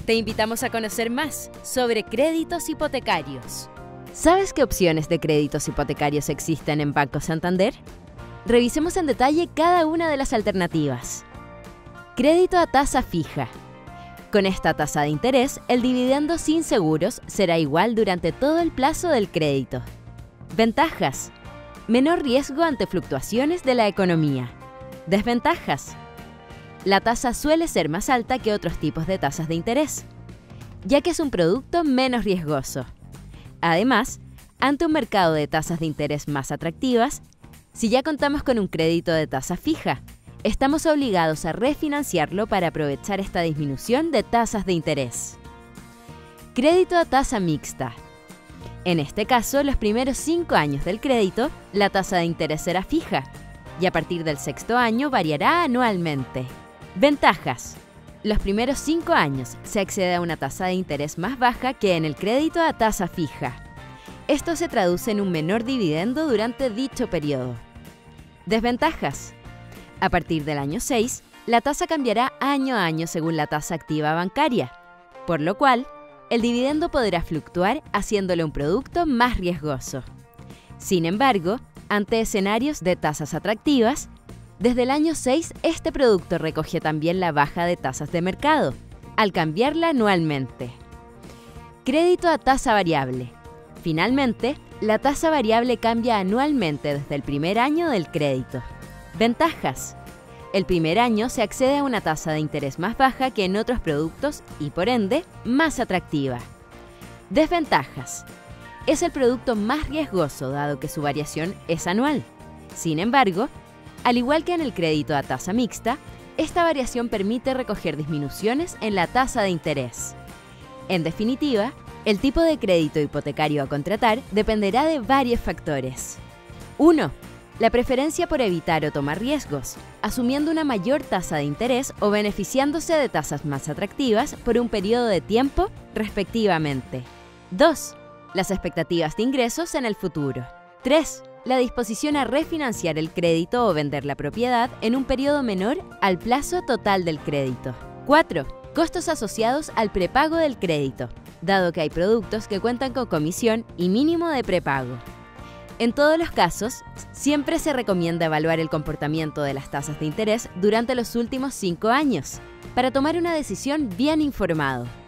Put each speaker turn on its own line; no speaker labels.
Te invitamos a conocer más sobre créditos hipotecarios. ¿Sabes qué opciones de créditos hipotecarios existen en Banco Santander? Revisemos en detalle cada una de las alternativas. Crédito a tasa fija. Con esta tasa de interés, el dividendo sin seguros será igual durante todo el plazo del crédito. Ventajas: menor riesgo ante fluctuaciones de la economía. Desventajas: la tasa suele ser más alta que otros tipos de tasas de interés, ya que es un producto menos riesgoso. Además, ante un mercado de tasas de interés más atractivas, si ya contamos con un crédito de tasa fija, estamos obligados a refinanciarlo para aprovechar esta disminución de tasas de interés. Crédito a tasa mixta. En este caso, los primeros 5 años del crédito, la tasa de interés será fija y a partir del 6º año variará anualmente. Ventajas: los primeros 5 años se accede a una tasa de interés más baja que en el crédito a tasa fija. Esto se traduce en un menor dividendo durante dicho periodo. Desventajas: a partir del año 6, la tasa cambiará año a año según la tasa activa bancaria, por lo cual, el dividendo podrá fluctuar haciéndolo un producto más riesgoso. Sin embargo, ante escenarios de tasas atractivas, desde el año 6 este producto recoge también la baja de tasas de mercado, al cambiarla anualmente. Crédito a tasa variable. Finalmente, la tasa variable cambia anualmente desde el primer año del crédito. Ventajas: el primer año se accede a una tasa de interés más baja que en otros productos y, por ende, más atractiva. Desventajas: es el producto más riesgoso dado que su variación es anual. Sin embargo, al igual que en el crédito a tasa mixta, esta variación permite recoger disminuciones en la tasa de interés. En definitiva, el tipo de crédito hipotecario a contratar dependerá de varios factores. 1. La preferencia por evitar o tomar riesgos, asumiendo una mayor tasa de interés o beneficiándose de tasas más atractivas por un periodo de tiempo, respectivamente. 2. Las expectativas de ingresos en el futuro. 3. La disposición a refinanciar el crédito o vender la propiedad en un periodo menor al plazo total del crédito. 4. Costos asociados al prepago del crédito, dado que hay productos que cuentan con comisión y mínimo de prepago. En todos los casos, siempre se recomienda evaluar el comportamiento de las tasas de interés durante los últimos 5 años, para tomar una decisión bien informado.